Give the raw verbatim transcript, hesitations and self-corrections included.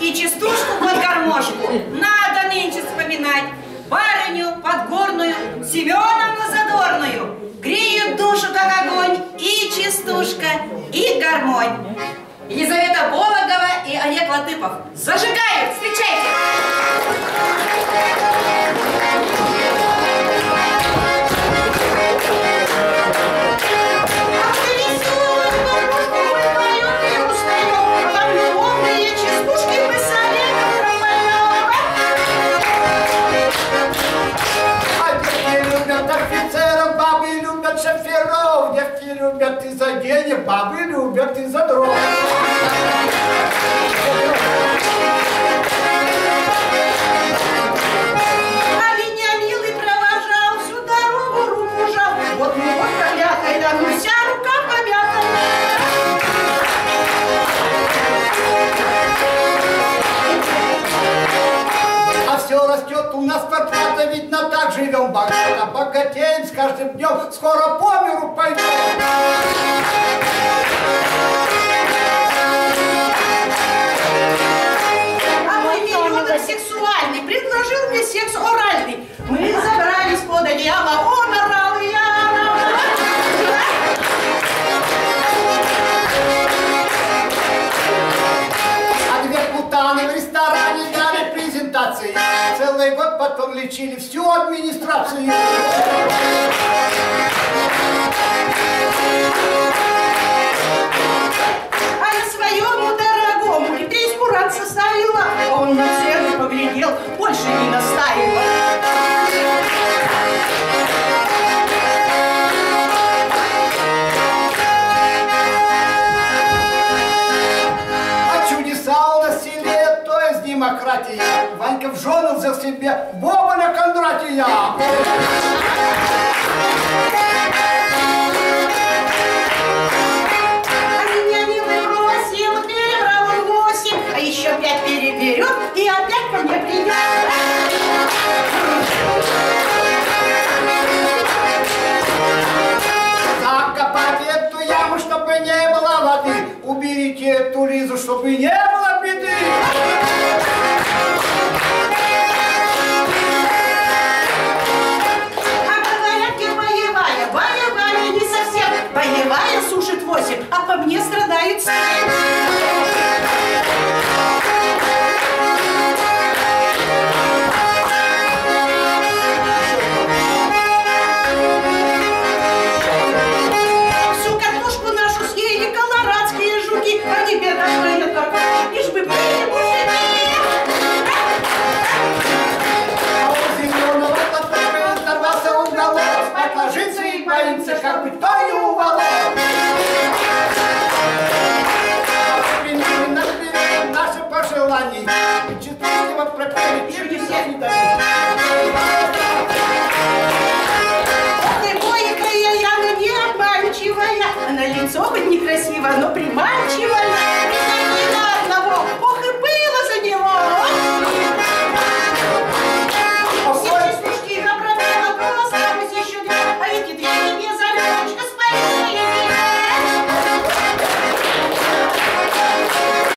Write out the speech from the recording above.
и частушку под гармошку. Надо нынче вспоминать барыню подгорную, Семеновну задорную. Греют душу, как огонь, и частушка, и гармонь. Елизавета Бологова и Олег Латыпов. Зажигают! Встречайте! Офицеров бабы любят шоферов, девки любят из-за денег, бабы любят из-за дров. А меня милый провожал, всю дорогу руку жал. Вот ну вот пролякой, да ну вся рука помята. А все растет у нас зарплата, видно, так живем богато, богатеем с каждым днем, скоро по миру пойдем. А мой миллионер сексуальный предложил мне секс оральный. Мы забрались под одеяло, он орал, и я орала. А две путаны в ресторане дали презентации. Целый год потом лечили всю администрацию. А я своему дорогому весь курат составила. Он на цену поглядел, больше не настаивал. А чудеса у нас в селе, то есть демократия. Ванька в жену взял себе Боболя Кондратия. А еще пять переберет и опять ко мне придет. Закопать эту яму, чтобы не было воды. Уберите эту Лизу, чтобы не было беды. А говорят, я боевая, боевая не совсем. Боевая сушит восемь, а по мне страдает семь. Они бедные такие, лишь бы были мужики. А у зеленого платка оторвался уголок. Отложиться и боится, как бы то не уволок. Приняли на вперед наши пожелания. И четвертого пропели, и всех не дали.